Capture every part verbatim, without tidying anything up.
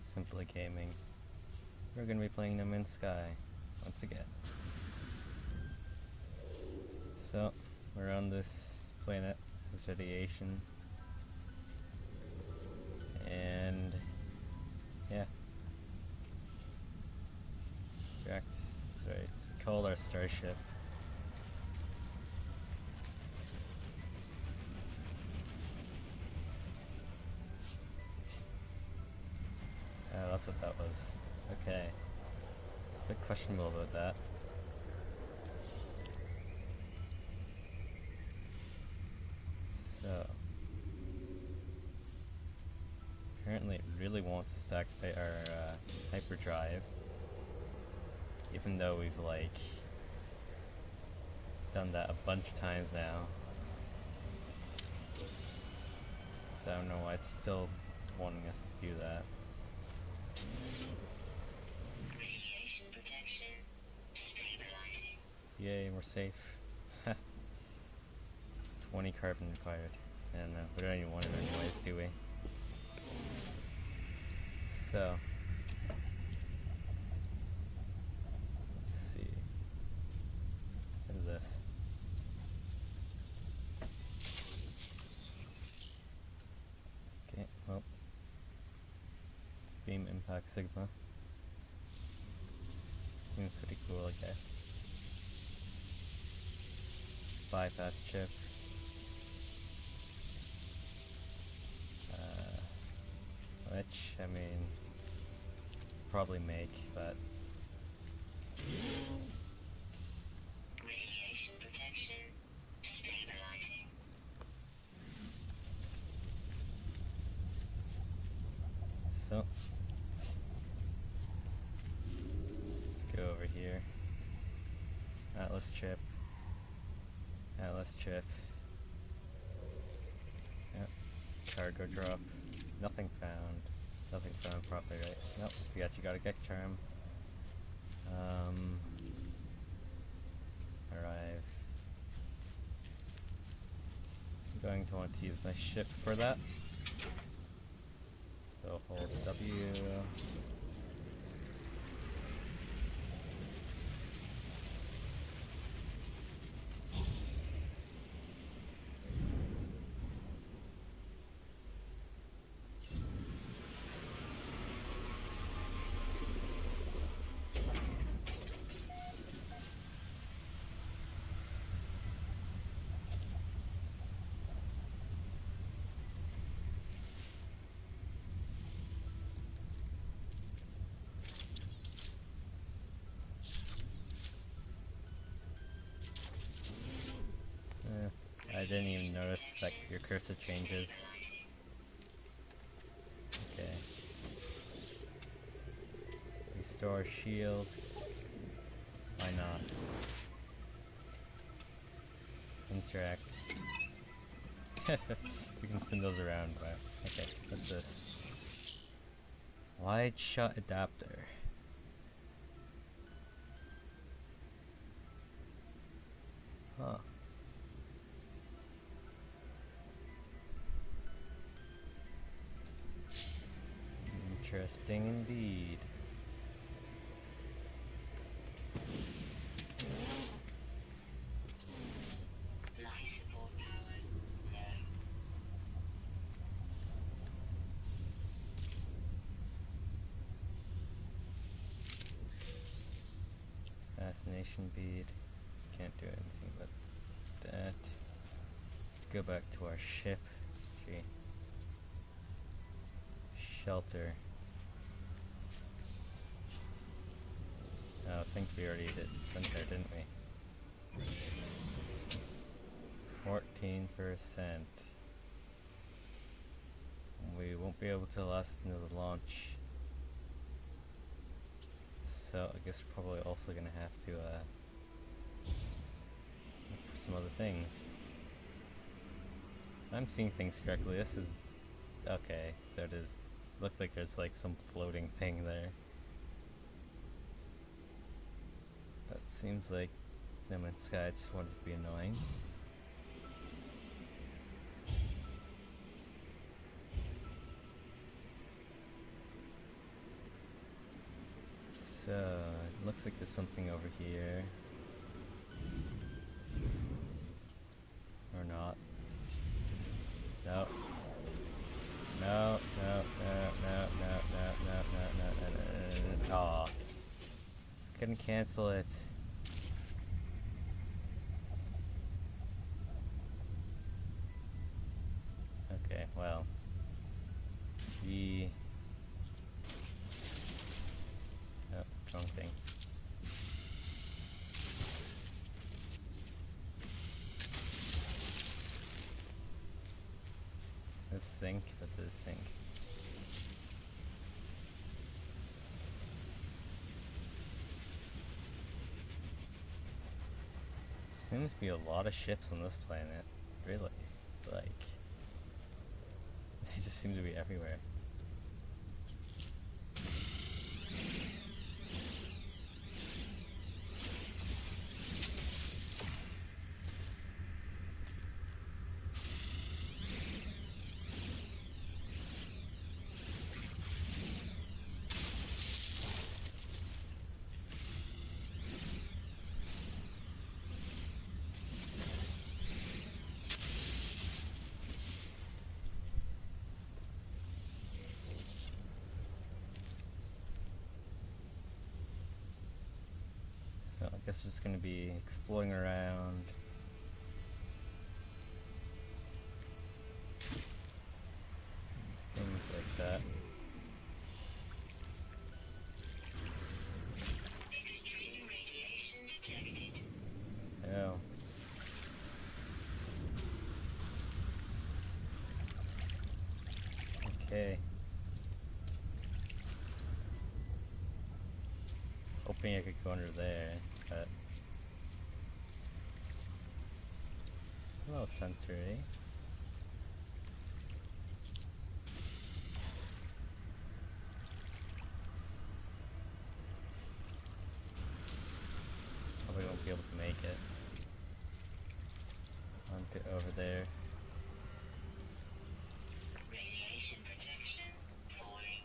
Simply Gaming. We're gonna be playing No Man's Sky once again. So, we're on this planet, this radiation, and yeah. Correct. That's right. It's called our starship. Oh, that's what that was. Okay. A bit questionable about that. So, apparently it really wants us to activate our uh, hyperdrive, even though we've like done that a bunch of times now. So I don't know why it's still wanting us to do that. Radiation protection stabilizing. Yay, we're safe. twenty carbon required. I don't know, we don't even want it anyways, do we? So, let's see. What is this? Okay, well. Beam Impact Sigma. Seems pretty cool, I guess. Bypass chip. Uh, which, I mean, probably make, but Radiation protection stabilizing. so let's go over here. Atlas chip. Atlas chip. Yep. Cargo drop. Nothing found. Nothing found properly, right? Nope. We actually got a Gek Charm. Um. Arrive. I'm going to want to use my ship for that. So hold W. I didn't even notice that your cursor changes. Okay. Restore shield. Why not? Interact. We can spin those around, but okay, what's this? Wide shot adapter. Huh. Interesting indeed. Life support power low. Fascination bead. Can't do anything but that. Let's go back to our ship. Gee. Shelter. Oh, I think we already did went there, didn't we? Fourteen percent. We won't be able to last into the launch. So I guess we're probably also gonna have to uh look for some other things. I'm seeing things correctly. This is okay, so it is looked like there's like some floating thing there. That seems like No Man's Sky just wanted to be annoying. it looks like there's something over here. Or not. No. No, no, no, no, no, no, no, no, no, no, no, no. Aw. Couldn't cancel it. Okay, well. The... Oh, wrong thing. This sink, that's a sink. Seems to be a lot of ships on this planet, really. Like, they just seem to be everywhere. So I guess we're just gonna be exploring around. Things like that. Extreme radiation detected. Oh. Okay. Hoping I could go under there, but... Hello, Sentry. Probably won't be able to make it. Onto over there. Radiation protection falling.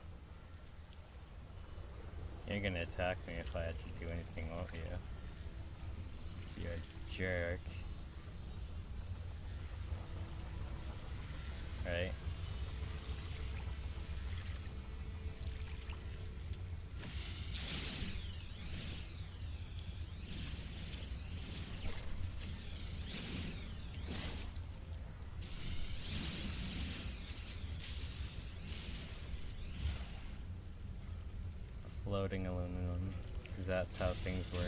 You're gonna attack me if I actually do anything, won't you? You're a jerk. Right? Floating aluminum, because that's how things work.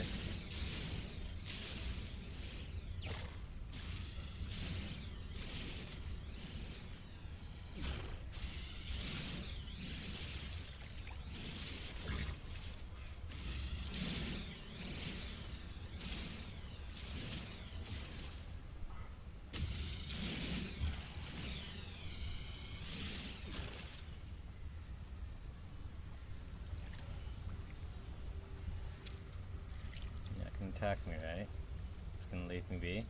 Attack me, right? It's gonna leave me be.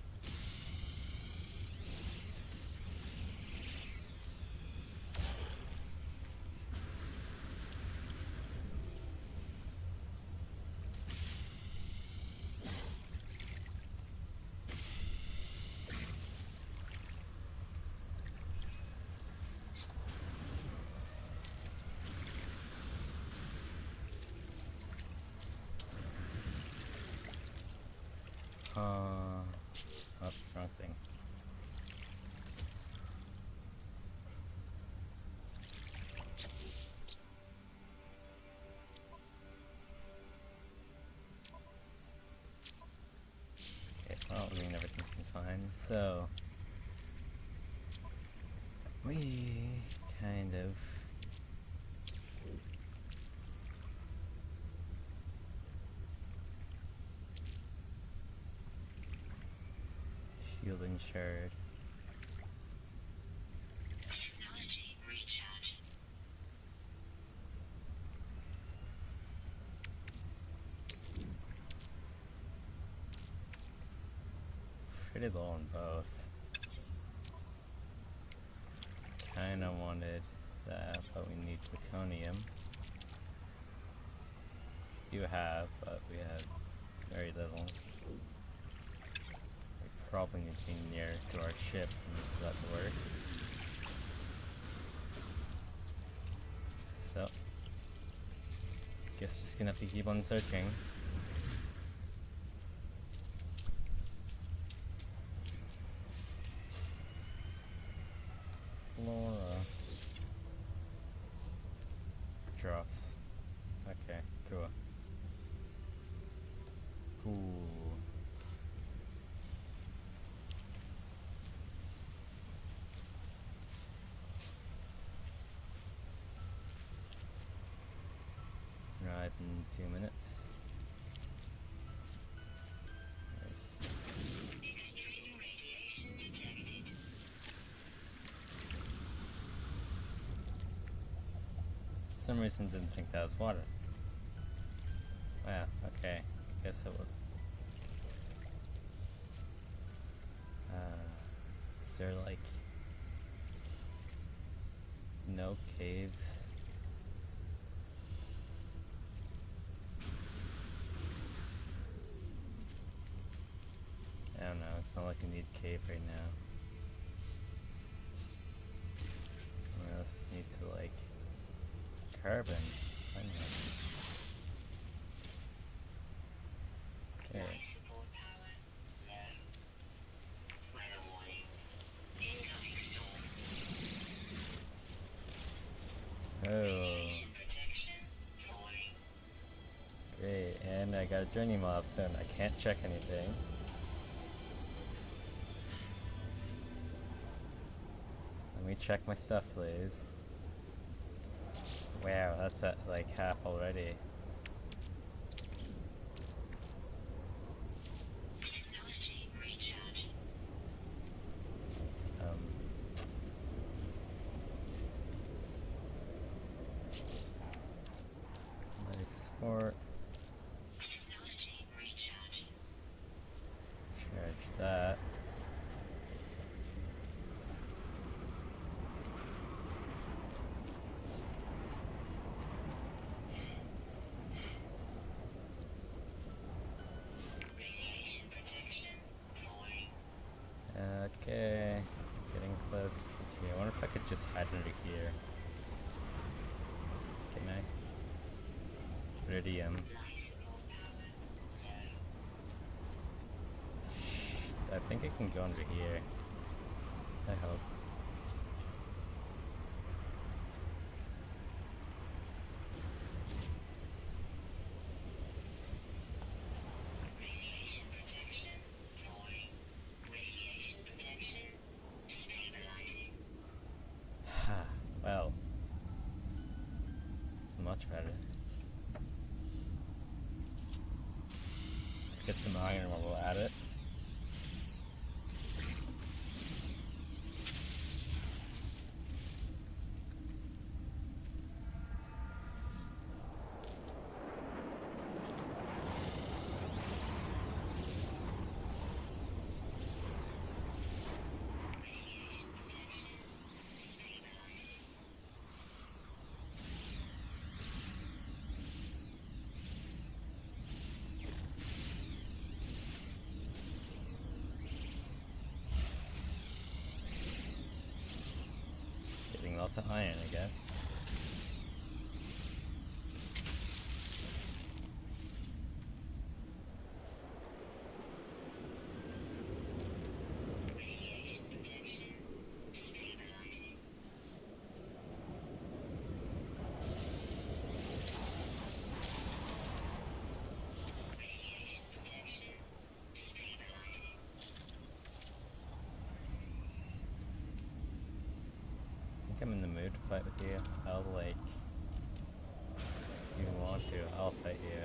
Uh, oops, wrong thing. Okay, well, I mean, everything seems fine. So, we kind of shield and shard. Technology recharge. Pretty low on both. Kinda wanted that, but we need plutonium. do have, but we have very little. We're probably machine near to our ship for that to work. So, guess just gonna have to keep on searching. Flora. Drops. Okay, cool. Ooh. Arrive in two minutes. Nice. Extreme radiation detected. For some reason didn't think that was water. Wow, okay. Guess it was. Uh, is there like no caves? I don't know, it's not like I need cave right now. I just need to like carbon. I don't know. Okay. Life support power low. Weather warning. Incoming storm. Oh, Radiation protection falling. great. And I got a journey milestone. I can't check anything. Let me check my stuff, please. Wow, that's at like half already. Technology recharge. Um, export, Technology recharge. charge that. Radiation protection falling. Okay, getting close. Gee, I wonder if I could just hide under here. Can I? Iridium. Life support power low. I think I can go under here. I hope. Radiation protection falling. Radiation protection stabilizing. Well, it's much better. Let's get some iron while we're at it. Radiation protection stabilizing. Getting lots of iron, I guess. Radiation protection stabilizing. Radiation protection stabilizing. I think I'm in the mood to fight with you. I'll like, if you want to, I'll fight you.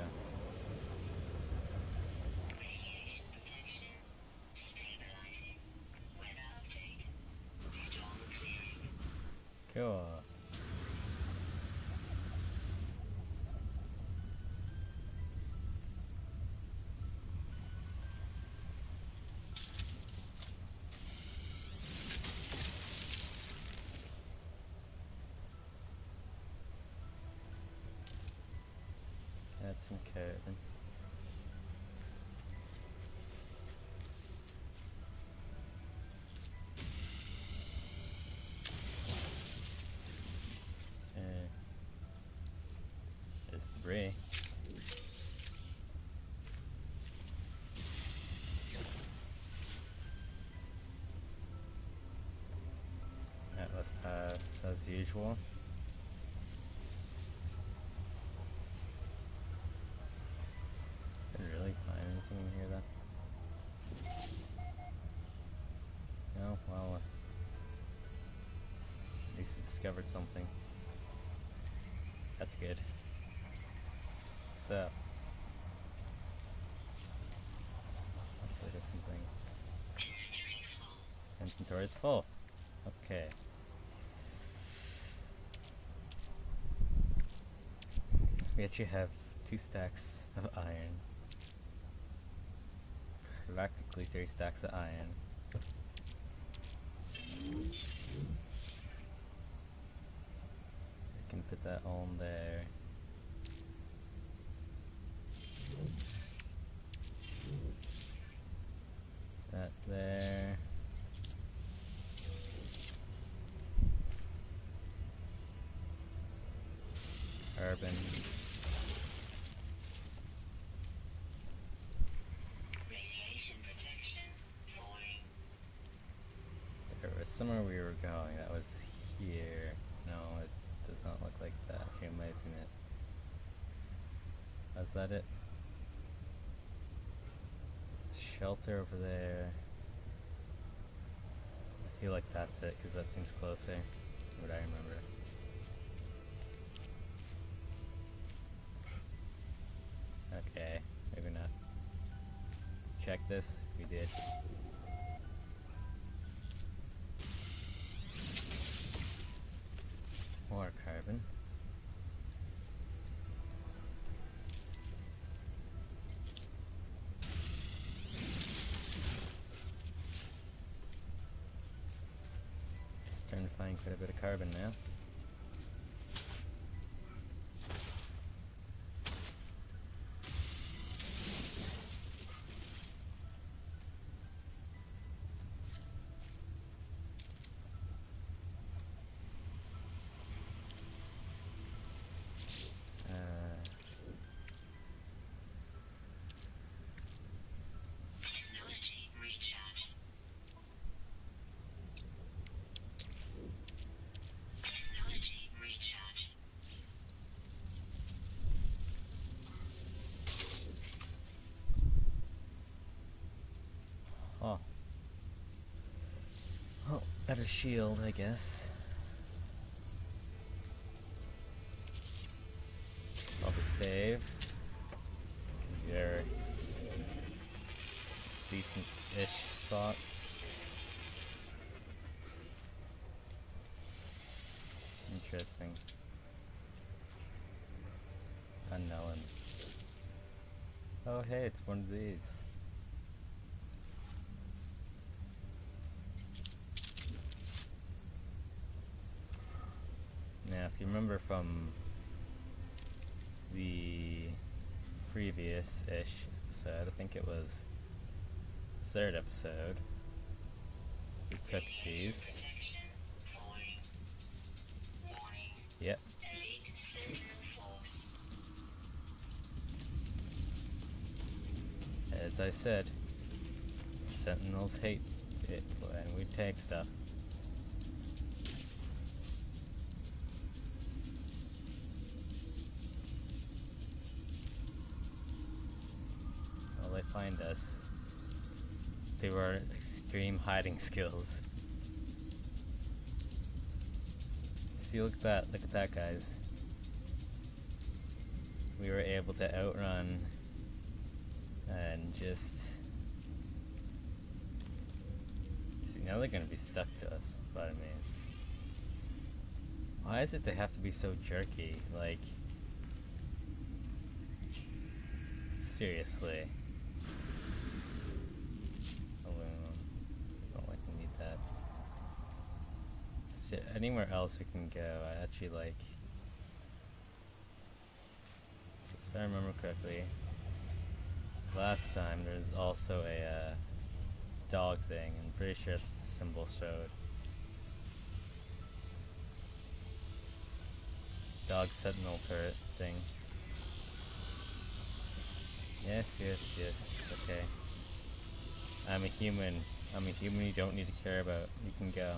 Radiation protection stabilizing. Weather update. Storm clearing. Cool. some carbon. Okay. There's debris. That was passed as usual. Didn't really find anything in here though. No, well, uh, at least we discovered something. That's good. So, hopefully there's something. Inventory full. Inventory is full. Okay. We actually have two stacks of iron. Practically three stacks of iron. We can put that on there. That there. Carbon. Radiation protection falling. There was somewhere we were going. That was here. No, it does not look like that. Here might have been it. Was that it? There's a shelter over there. I feel like that's it because that seems closer. What I remember. Okay, maybe not. Check this. We did. More carbon. Starting to find quite a bit of carbon now. Technology recharge. Technology recharge. Oh. Oh, better shield, I guess. Probably save. Because we're decent-ish spot. Interesting. Unknown. Oh hey, it's one of these. Now, if you remember from the previous-ish episode, I think it was the third episode, we took these. Protection falling. Warning. Yep. Elite Sentinel force. As I said, Sentinels hate it when we take stuff. Well, they find us through our extreme hiding skills. See, look at that, look at that, guys. We were able to outrun and just... See, now they're gonna be stuck to us, but I mean... Why is it they have to be so jerky? Like... Seriously. Aluminum. Don't like we need that. So anywhere else we can go, I actually like... Just if I remember correctly, last time there's also a uh, dog thing, and I'm pretty sure it's the symbol showed. Dog sentinel turret thing. Yes, yes, yes, okay. I'm a human. I'm a human you don't need to care about. You can go.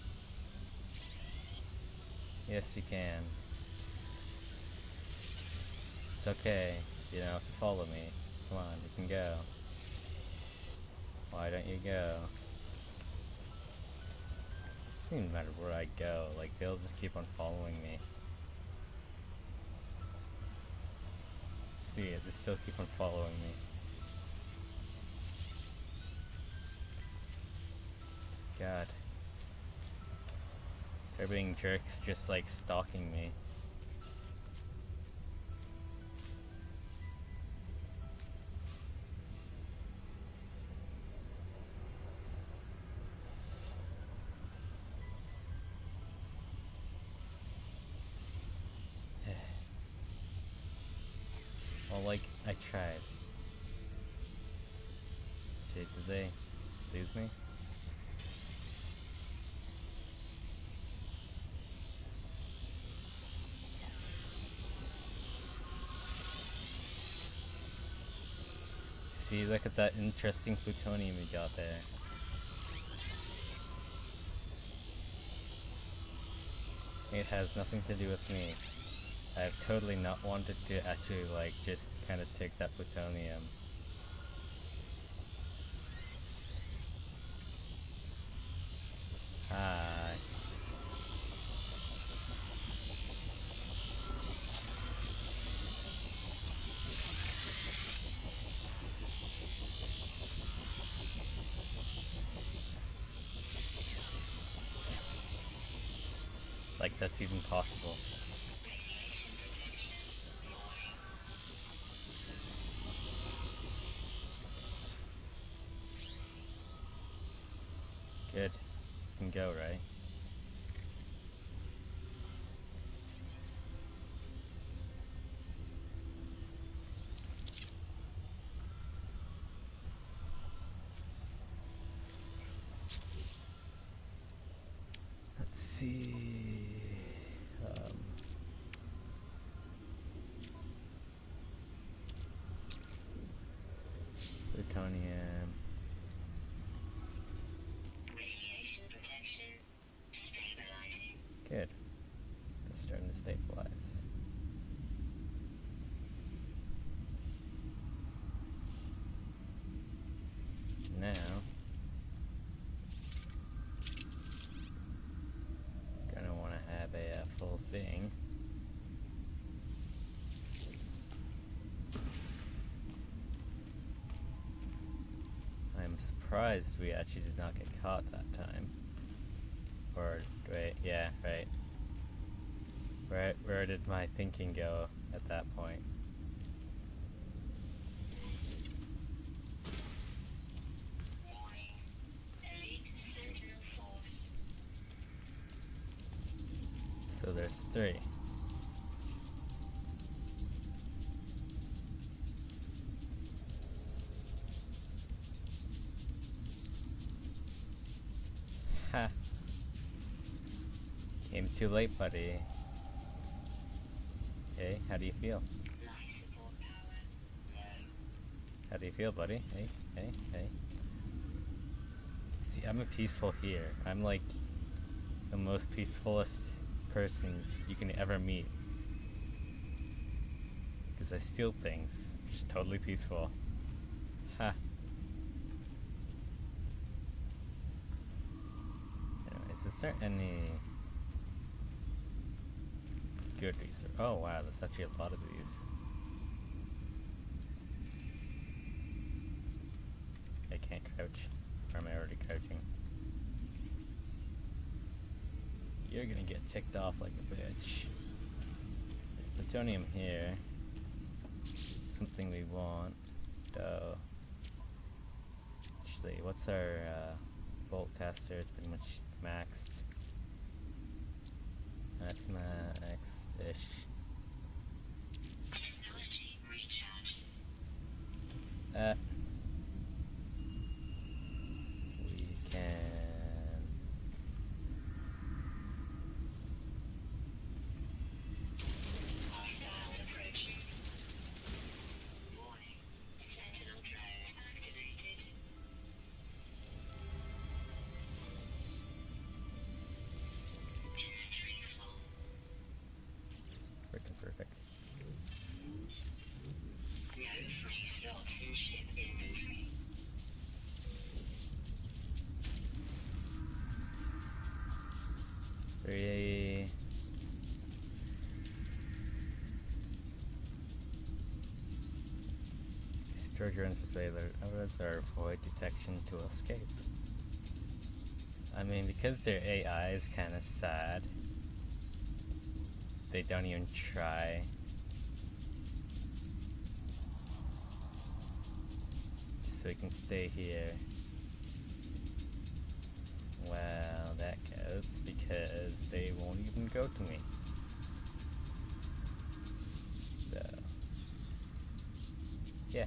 Yes, you can. It's okay. You don't have to follow me. Come on, you can go. Why don't you go? It doesn't even matter where I go. Like, they'll just keep on following me. See it, they still keep on following me. God. They're being jerks, just like stalking me. Well, like, I tried. Shit, did they lose me? See, look at that interesting plutonium we got there. It has nothing to do with me. I've totally not wanted to actually, like, just kind of take that plutonium. Hi. Like, that's even possible. Good. You can go, right? Let's see. Um, plutonium. Radiation protection stabilizing. Good. It's starting to stabilize. Now, gonna want to have a uh, full thing. I'm surprised we actually did not get caught that time. Or, wait, yeah, right. Where, where did my thinking go at that point? Warning. Elite Sentinel Force. So there's three. Ha! Came too late, buddy. Hey, how do you feel? Life support power low. How do you feel, buddy? Hey, hey, hey. See, I'm a peaceful here. I'm like the most peacefulest person you can ever meet. Because I steal things. Just totally peaceful. Ha. Anyways, is there any good research? Oh wow, there's actually a lot of these. I can't crouch. Or am I already crouching? You're gonna get ticked off like a bitch. There's plutonium here. Something we want. Oh. Actually, what's our uh, bolt caster? It's pretty much maxed. That's maxed-ish. Technology Uh, we can. Hostiles approaching. Warning. Sentinel drones activated. Inventory full. Freaking perfect. No free slots in ship inventory. Three. Store drones with radar others or avoid detection to escape. I mean, because their A I is kind of sad, they don't even try. So we can stay here. Well, that goes because they won't even go to me. So, yeah.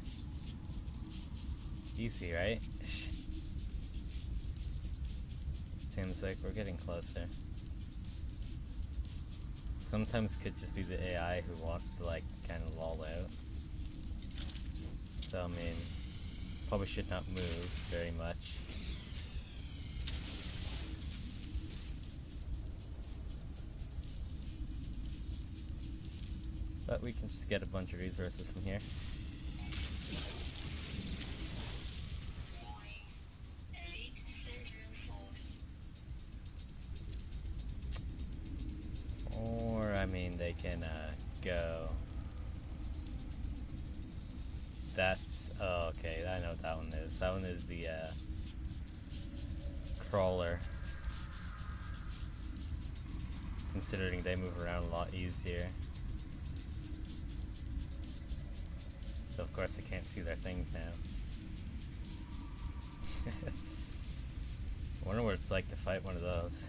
Easy, right? Seems like we're getting closer. Sometimes it could just be the A I who wants to like kind of lull out. So I mean, probably should not move very much. But we can just get a bunch of resources from here. Warning. Elite Sentinel force. Or, I mean, they can uh, go. That's, oh, okay, I know what that one is. That one is the uh, crawler. Considering they move around a lot easier. So of course I can't see their things now. I wonder what it's like to fight one of those.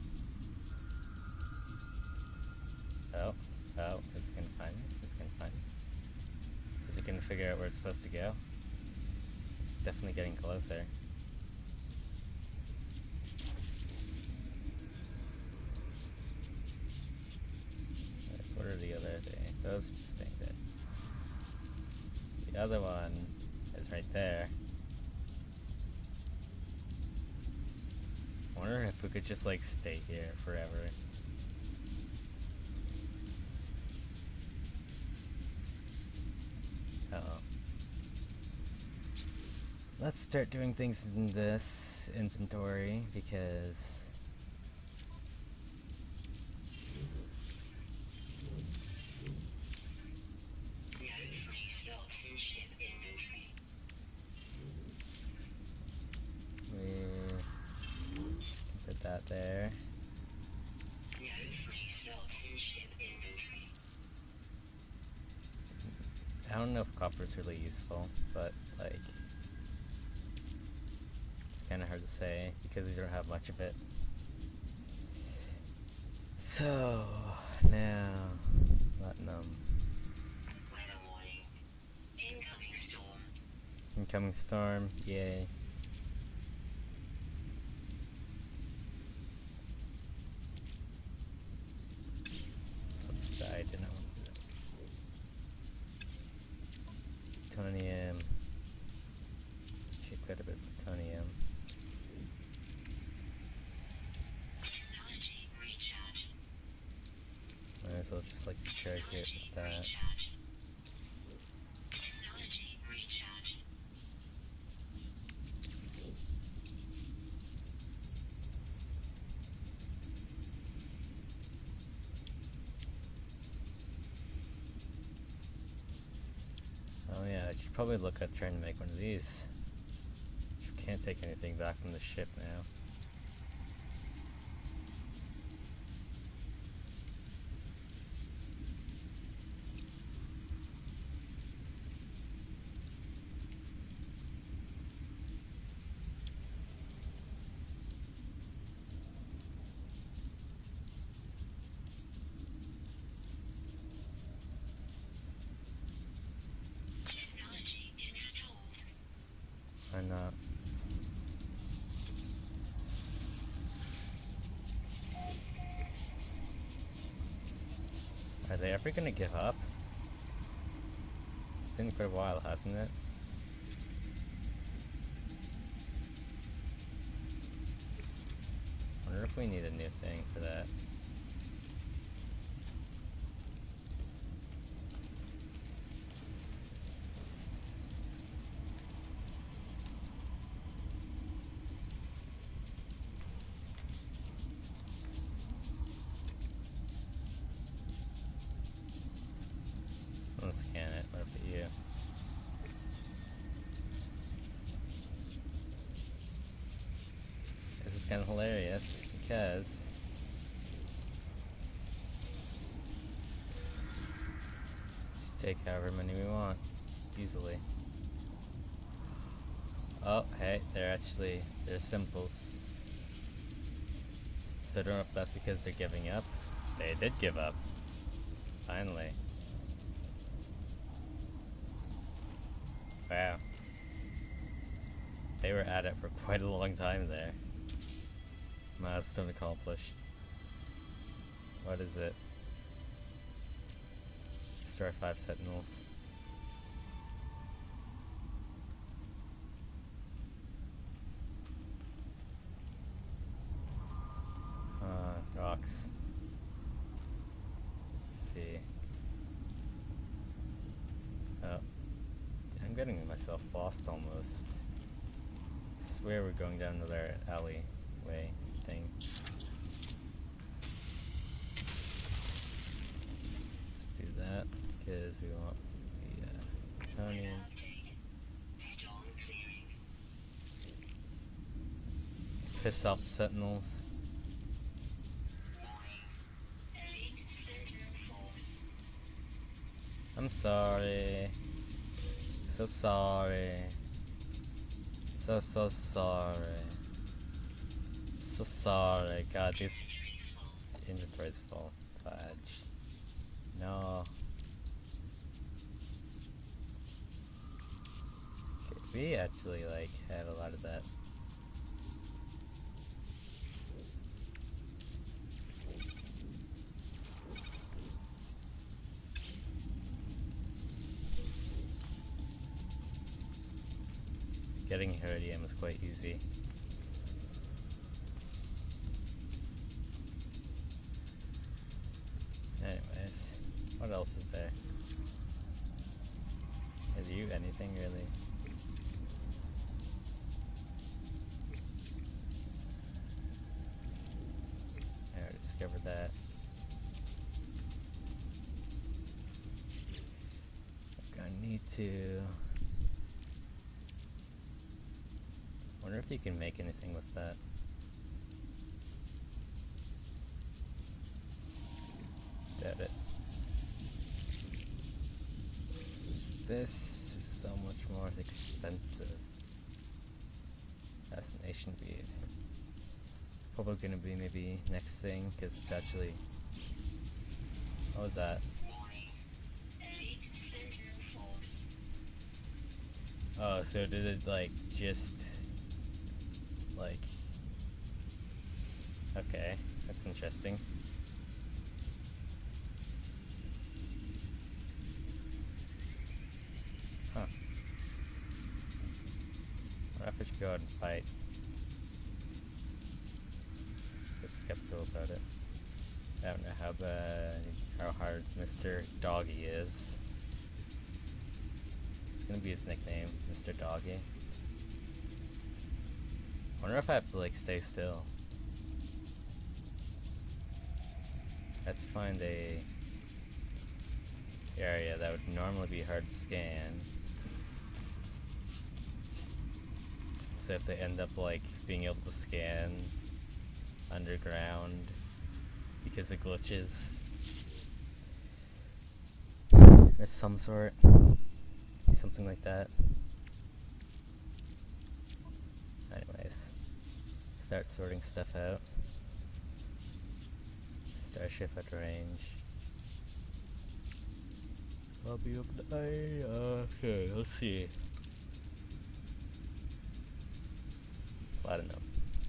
Oh, oh, is it gonna find me? Is it gonna find me? Is it gonna figure out where it's supposed to go? It's definitely getting closer. What are the other things? Those are just staying there. The other one is right there. I wonder if we could just like stay here forever. Uh-oh. Let's start doing things in this inventory because No free slots in ship inventory. we can put that there. No free slots in ship inventory. I don't know if copper is really useful, but like it's kind of hard to say because we don't have much of it. So now, Platinum. Weather warning. Incoming storm. Incoming storm, yay. Oops, I did not want to do that. Plutonium. Actually, quite a bit of plutonium. Technology recharge. Might as well just like charge it Technology with that. recharge. Technology recharge. Oh yeah, I should probably look at trying to make one of these. You can't take anything back from the ship now. Technology installed. Why not? Are they ever gonna give up? It's been quite a while, hasn't it? I wonder if we need a new thing for that. Let's scan it. What about you? This is kind of hilarious because just take however many we want easily. Oh, hey, they're actually they're symbols. So I don't know if that's because they're giving up. They did give up. Finally. Wow. They were at it for quite a long time there. Milestone accomplished. What is it? Destroy five sentinels. Uh, rocks. Let's see. Oh. I'm getting myself lost almost. I swear we're going down another alleyway thing. Let's do that because we want the uh, Tonian. Let's piss off the sentinels. I'm sorry. So sorry. So, so sorry. So sorry. God, this inventory's full. Fudge. No. Okay, we actually, like, had a lot of that. Getting Herodium was quite easy. Anyways, what else is there? Is you anything really? I already discovered that. I'm gonna need to. I wonder if you can make anything with that. Doubt it. This is so much more expensive. Fascination bead. Probably gonna be maybe next thing, because it's actually. What was that? Oh, so did it like just. Like, okay, that's interesting. Huh. What if we should go out and fight? A bit skeptical about it. I don't know how bad, how hard Mister Doggy is. It's gonna be his nickname, Mister Doggy. I wonder if I have to like stay still. Let's find a area that would normally be hard to scan. So if they end up like being able to scan underground because of glitches or some sort, something like that. Anyways, start sorting stuff out. Starship at range. I'll be up the eye. Okay, let's see. Platinum.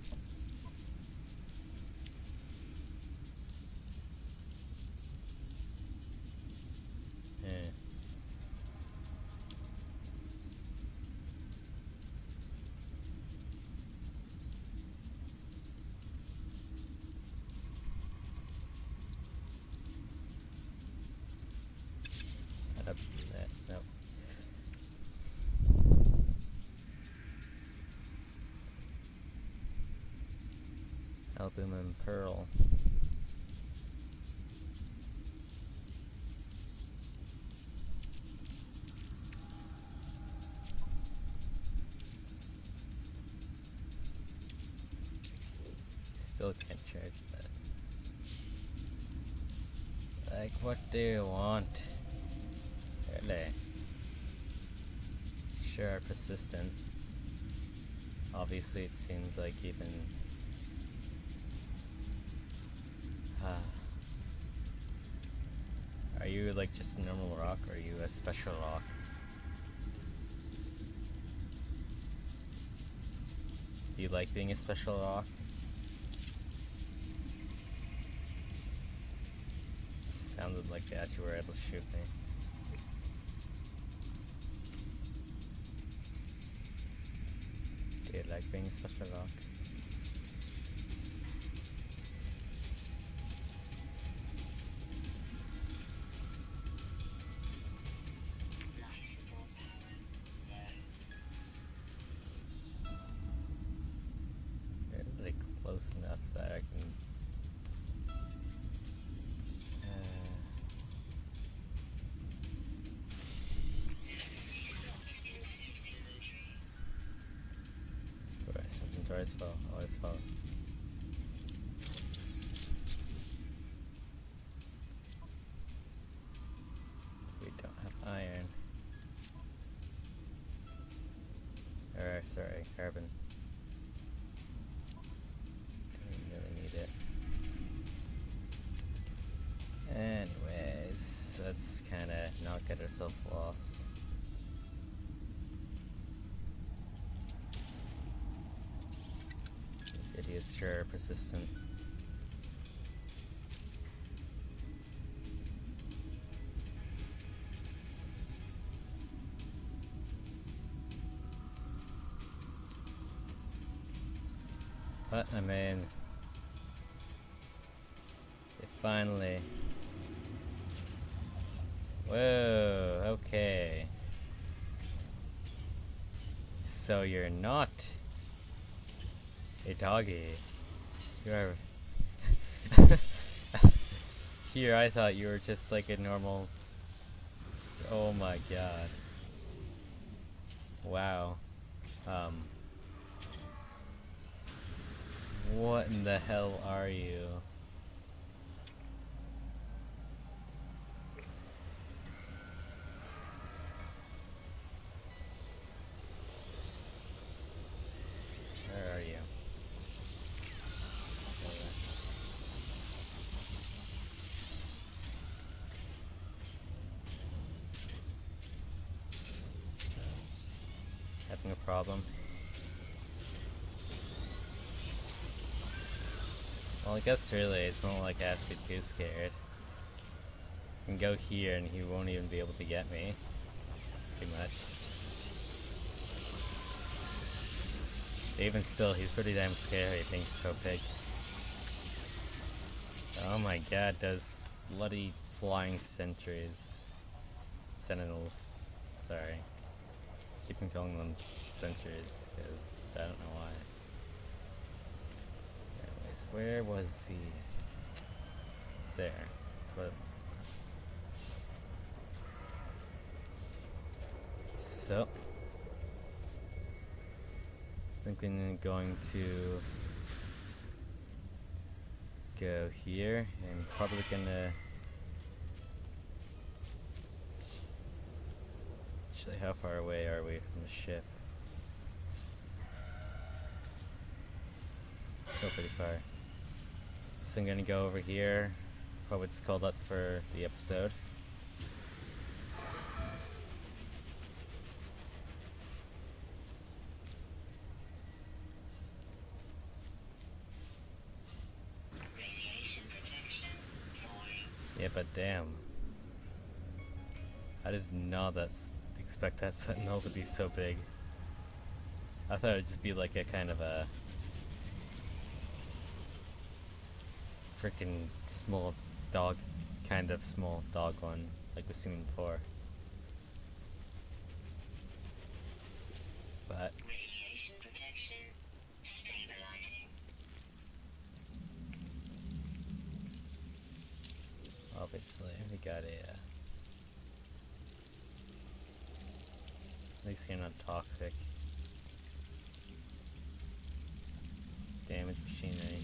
Eh. I'd have to do that. Nope. Albumin pearl. Still can't charge that. Like, what do you want? Really? Sure, persistent. Obviously, it seems like even. Uh, are you like just a normal rock, or are you a special rock? Do you like being a special rock? Sounded like that you were able to shoot me. Do you like being a special rock? Life support power low. They're like close enough that I can. Slots in suit inventory. Alright, something always fall, always fall. We don't have iron. Or, sorry, carbon. Don't really need it. Anyways, let's kinda not get ourselves lost. These idiots sure are persistent. But I mean, they finally. Whoa, okay. So you're not a doggy. You are. Here, I thought you were just like a normal. Oh my god. Wow. Um. What in the hell are you? Where are you? Having a problem? Well, I guess really it's not like I have to be too scared. I can go here and he won't even be able to get me. Pretty much. Even still, he's pretty damn scary. Things so big. Oh my god, those bloody flying sentries. Sentinels. Sorry. Keep on calling them sentries, because I don't know why. Anyways, where was he? There. But so, I think we're going to go here, and probably gonna. Actually, how far away are we from the ship? Still pretty far. So I'm gonna go over here. Probably just called up for the episode. but damn. I did not that's expect that sentinel to be so big. I thought it'd just be like a kind of a freaking small dog, kind of small dog one, like we've seen before. But Radiation protection stabilizing. obviously we got a. Uh, at least you're not toxic. Damage machinery.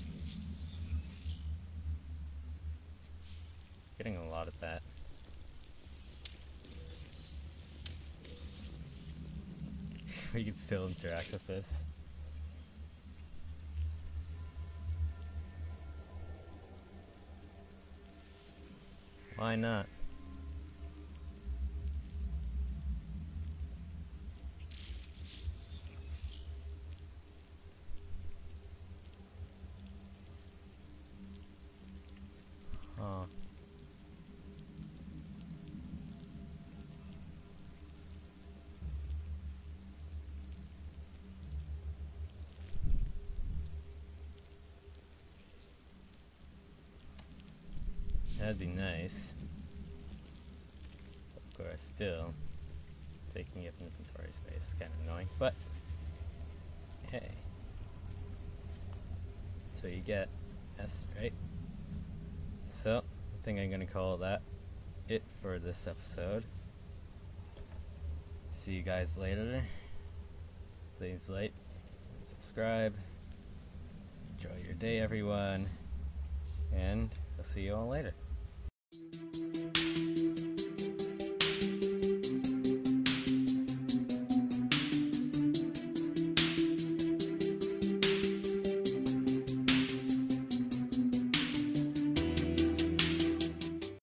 Getting a lot of that. We can still interact with this. Why not? Oh. That'd be nice. Of course, still, taking up inventory space is kind of annoying, but hey. That's what you get. That's right. So, I think I'm gonna call that it for this episode. See you guys later. Please like and subscribe. Enjoy your day, everyone. And I'll see you all later.